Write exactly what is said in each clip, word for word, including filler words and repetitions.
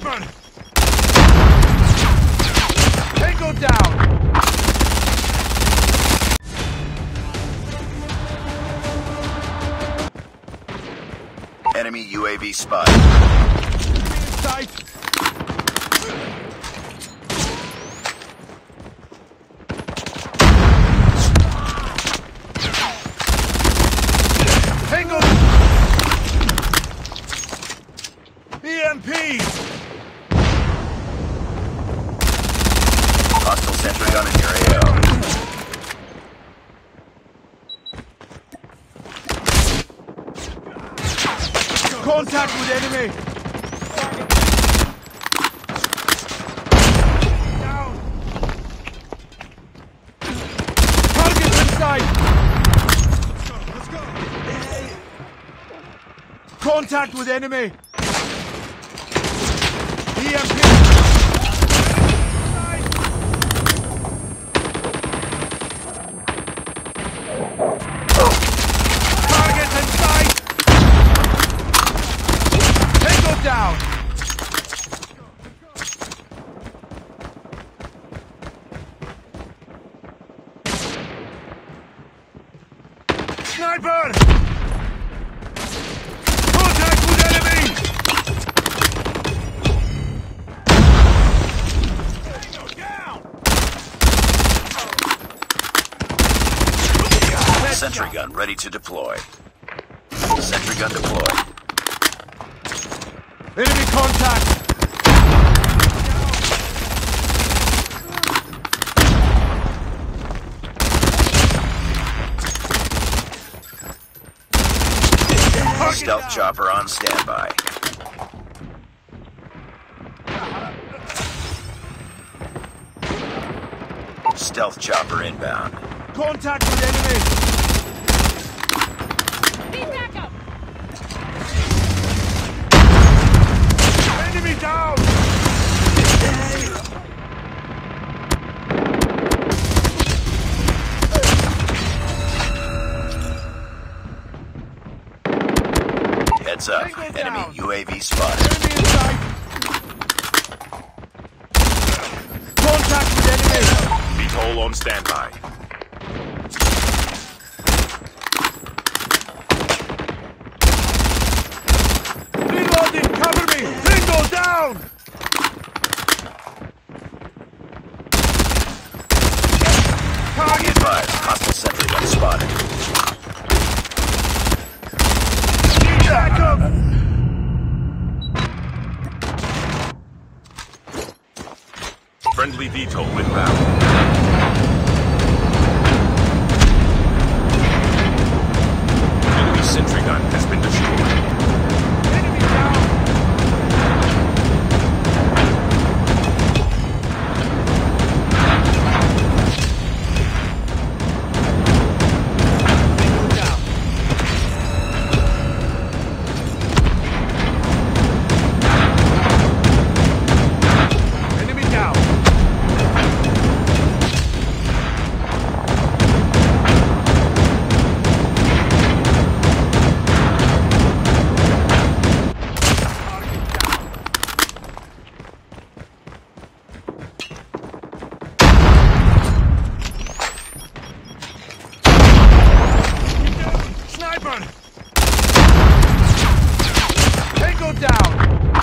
Sniper! Tango down! Enemy U A V spotted. Sight! Tango! E M P! Hostile sentry gun in your A O. Contact with enemy! Down! Target in sight! Let's go! Contact with enemy! E M P! Target in sight! Down! Sniper! Contact with enemy! Down! Sentry gun ready to deploy. Sentry gun deployed. Enemy contact! Stealth chopper on standby. Stealth chopper inbound. Contact with enemy! Need backup! Enemy down! Heads up. Tango Enemy down. U A V spotted. Enemy in sight! Contact with enemy! Beat on standby. Reloading! Cover me! Tango down! Target! Five. Hostile sentry gun spotted. Backup! Friendly veto inbound. Enemy sentry gun has been destroyed. Enemy down! Tango down! Enemy down! Sniper! Tango down!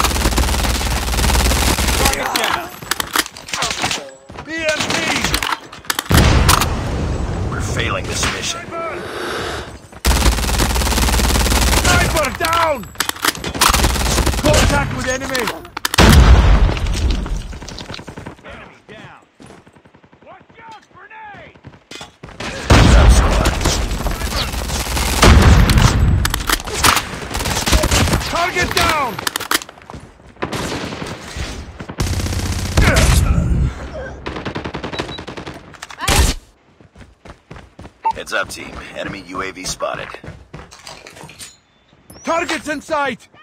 Target down! B M P! We're failing this mission. Sniper down! Contact with enemy! Enemy down! Watch out, grenade! Sub squad. Target down! Heads up, team. Enemy U A V spotted. Targets in sight!